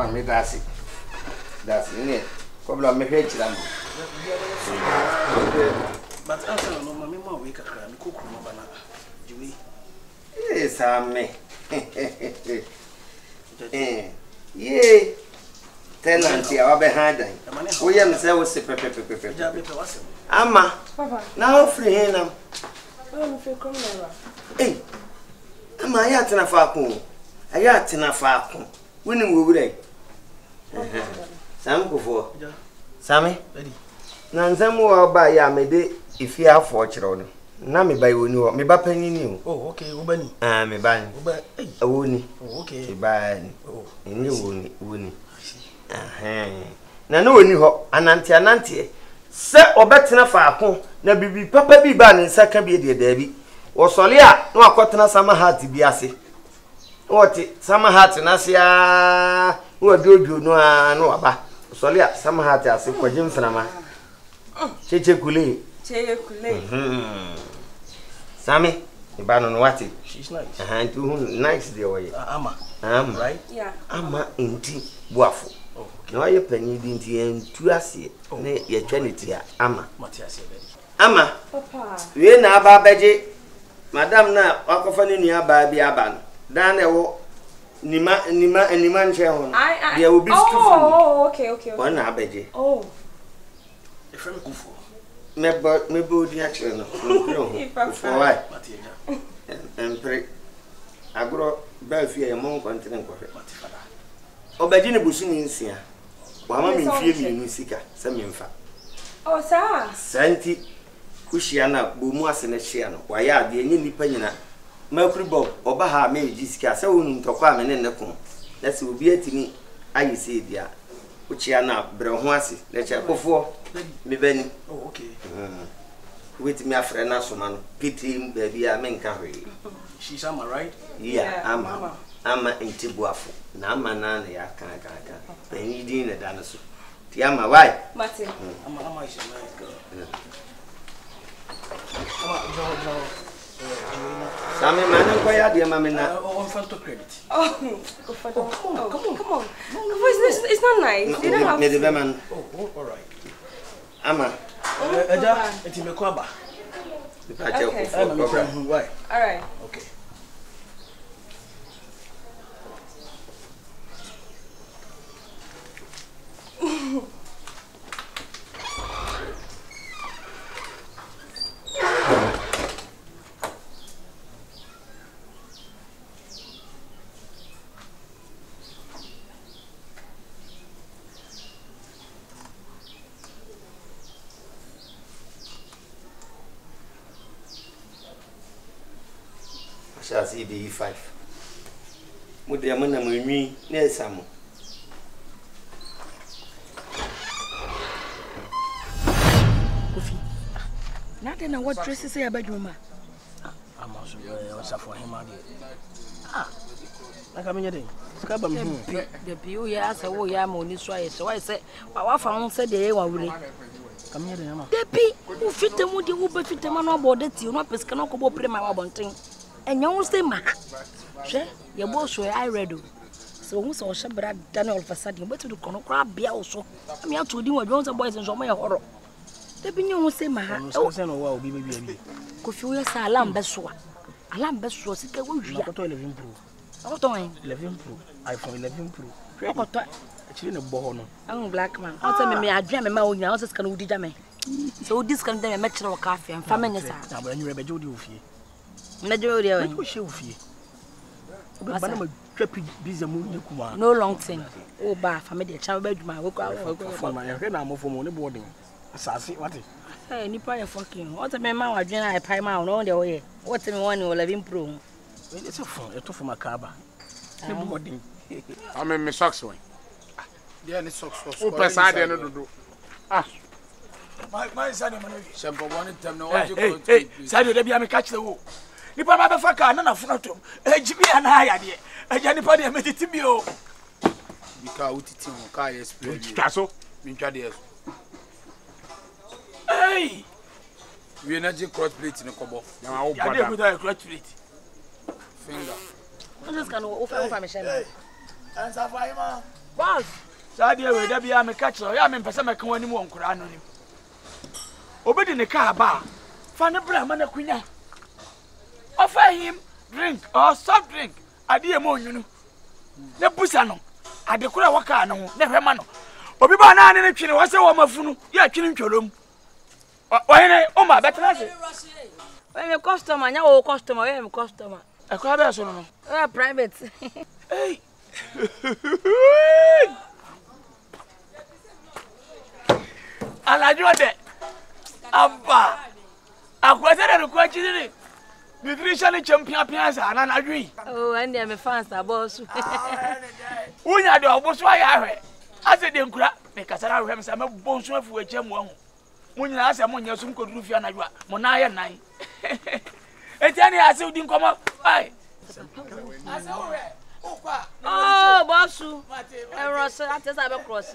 Ama me that's it. Problem me hate them. But after no mommy more week akra me kokuru no bana. Jiwe. Yes, ame. Yeah. Tenant ya wa be handan. Wo yem say wo se pepepepe. Ama. Papa. Na free hin nam. Oh, free come now. Eh. Ama ya tena fa ko. Aya tena fa ko. Woni wo wure. Sam Kuffour. Sami. Na nzam wo ba ya mede ifi afo kire no. Na me ba woni wo. Me ba panini o. Oh, okay, wo bani. Me ba ni. Wo ba. Woni. Oh, okay. Me ba ni. Oh, ni woni. Na no woni ho anante se obetena faako na bibi papa bi ba ne nsaka bi de daabi wo sole a na akotena sama heart bi ase wote sama heart na se a wo dodo no a no aba sole a sama heart ase kwagye mframa cheche kule Sami iba no wate she's nice ntu nice dey way ama right yeah ama enti boafo no aye panyi di nti entu ase ne ye twaniti a ama matiase be ama papa we na aba beje madam na akofa ne nua ba bi aba no dan na wo nima nche ho dia obi skifu oh okay won na abeje oh e friend Kuffour me bo di akere no for why matieja empre agro ba fi e mo kontinent kwahwe matifada obaji ne busumi nsia wa ma me fie mi nu sika se me mfa oh sa santi kushia na bomu ase na hia no wa ya de enye nipa nyina makuri bob oba ha me ji sika se wonu ntokwa me ne ko na se obi atini ayi se dia uchia na bre ho ase na cha Kuffour me bani oh okay wait me afre na so man pitim ba bia me nka hwe she's am right yeah ama intibuafo na ama na ya kan penyi din na da so ti ama why Martin ama is a nice girl ama Sami man ko ya de mama na on front of credit Kuffour come on Kuffour it's not nice you don't have me the man oh all right ama Agya eti me ko aba okay why all right okay shall see the E5 mudi amana mwi na esamo Kofi na de na what dress say abadwuma ama so Nsafoahemaa de like amenye den ska ba me hu de bi o ya asa wo ya ma oni so aye so why say wa fa ho say de wa wure amenye den ama de bi u fitemu de u ba fitema no board ti no peska no ko bo prema wa bonten enya wo say ma hwe Yeboah so I read so hu so hye bra Daniel fasadi betu de kono kra bia wo so am ya to di wa dwon say boys nso mo ye horo de bi nyu wo say ma ha o say no wa obi be bia bi Kofi wo say alarm beso sika wo wia ko to 11 pro akoto wan 11 pro iPhone 11 pro akoto achiri ne bo ho no am black man o say me adwan me ma wo nyina o say sika no wudi jame so wudi sika no dem me kire wo kafe am fa me nyesa na ba nyure be je wodi ofie na je wodi we she ofie obi ba na ma twapi biza mu ne kuma no long thing o ba fa me de cha ba dwuma wo ko for ma ehwe na amofo mo ne boarding asase wate eh nipa ya fucking o say me ma wadwan ai pai ma no de wo ye what me one 11 pro it's a phone e to for makaba ne boarding I'm me socks one. there ni socks for O pesa de no dodo. my son man Sempo one time no what you hey side de bia me catch the wo nipa ba be fa ka na funa tom ejibi ana ya de eja nipa de metiti bi o bika utiti mo ka explain. taso Mi ntwa de eso. hey We na je cross plate ni kobo. ya de go da clutch plate Finger. o just can o fa me shame Nsafoahemaa Boss, Sadia we da bia me catch ya me pese me kan wani mu onkura no ni. Obedi ne car ba. Fa ne bra ma na kunya. Offer him drink or soft drink. Ade e mo nyunu. Ne busa no. Ade kura waka no ho. Ne hwema no. Obi ba na ne twene wo se wo mafunu. Ya twene ntwolom. O hene o ma betra se. We me customer nya wo customer we me customer. E kwa be so no. Private. Hey. Adwoa de. Abba. Akwazere no kwa chiri. Nutrition champion pianza na adwi. Oh, and me fans boss. Unya de oboso aya hwe. Ase de nkura me kasara hwe msa me bonso afu acham wo hu. Munyina ase munya sum koduru fia na adwoa. Mo na aye nan. Etiani ase udi nkomo. Ai. Ase hwe. Oh, bossu. Ross, that is a cross.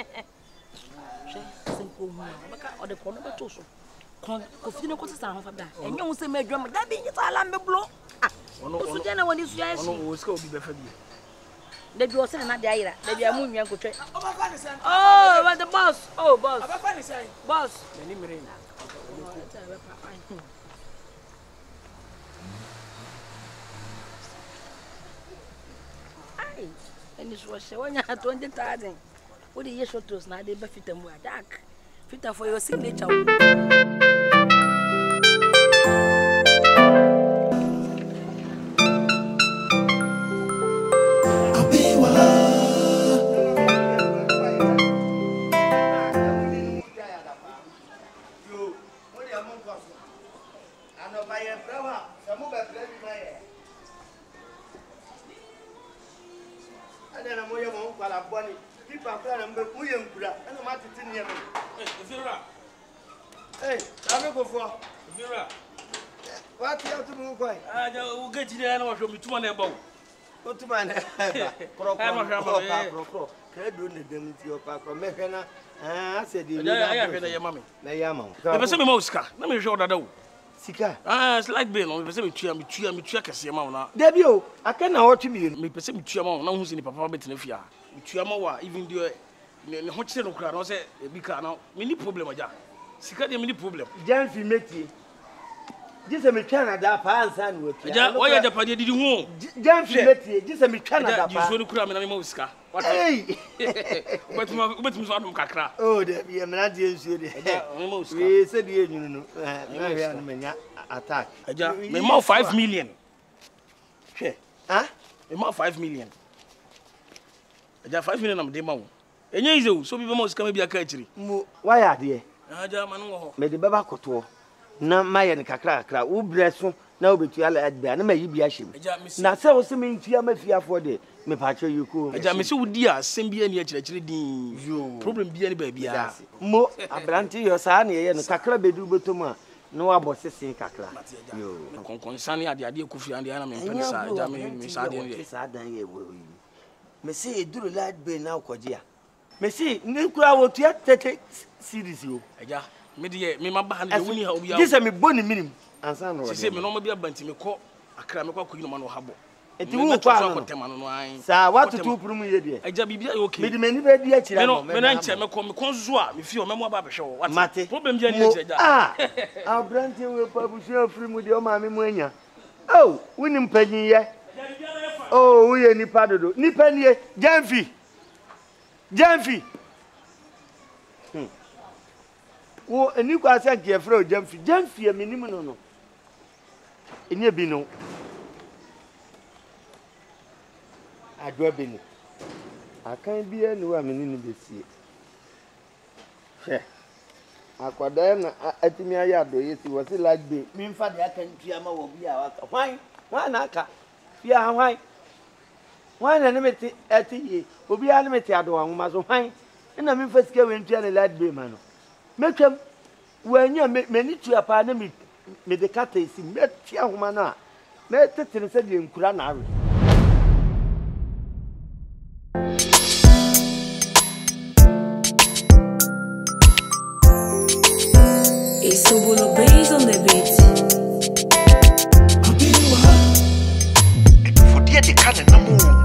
Simple man. Or the corner of Tosso. Kuffour ko sa ho fa da. Enye wo se medwam da bi nyita ala mbeblo. Ah. Osu je na woni su ya shi. Ono wo ska obi be fa bi. Da bi o se na da ayira. Da bi amu nwan kotwe. Oh, what the boss? Oh, boss. Abafa ni sai. Boss. Ni mere. Ai. Eni so she wonya 20,000. What the year shotos na dey be fitam wa dark. Fita for your signature. Hey, I'm go for. What you have to move by? We'll get you there and I'll show me 2 money about. Go to my I said, you mammy. The person Mosca. Let me show that. Sika. It's like being on the same tree. I'm check a Siamona. Debut, I cannot watch me. Me perceive Chiamon, no who's in the papa bit in the fear. Chiamawa, even do a hot channel crowd, I say, because now, many problem. Sika, the many problem. Janfi Metty. Just a Canada, Pan Sandwich. Why are the party did you want? Janfi Metty, just a Canada. You should cram in Mosca. What? Hey, but Macra. Oh, there be a man, we said, you know, attack. Me more 5 million. Huh? Me more 5 million. I just 5 million of demo. And you so people must come be a country. Why are they? Me the Baba Koto. Na my and Kakra, who bless you now between Adwoa, and may be ashamed. Now, so seeming to me fear for the me patch you cool. I just so dear, same be any actually you problem be any baby. Mo, a brandy your son and Kakra bedu botoma. No about sissing Kakra. You concerning the idea Kuffour and the enemy. Me say, do light be now, Kodia. Me see, Nicola will take series you. Me my band, this is me bonny minimum. And son, she said, me no be a banty, me call a cram, me call Queen Man or Habo. It won't sir, what to do from me? I just be okay. Me many very actually. No, when I tell me, come Consoir, if you remember Baba show. What matter? Problem, ah, our brandy will publish your film with your mammy Muenya. Oh, winning penny, yeah. Oh, we are Nipado. Nipany, Jamfi. Oh, and you guys are careful, Jamfi, a minimum. No. In your bino. Adwoa Bene. I can't be anywhere in the sea. Aquadana, at me, I had it was like me. Mean for the Akan will be our why? Why not? Yeah, why? Why enemy at ye will be animated Adwoa, must why? And I mean, first go into a lad be man. Make him when you many to a pandemic, made the cat is met young man. Met it in the in Kurana. It's so good based on the beat. For dear the cannon,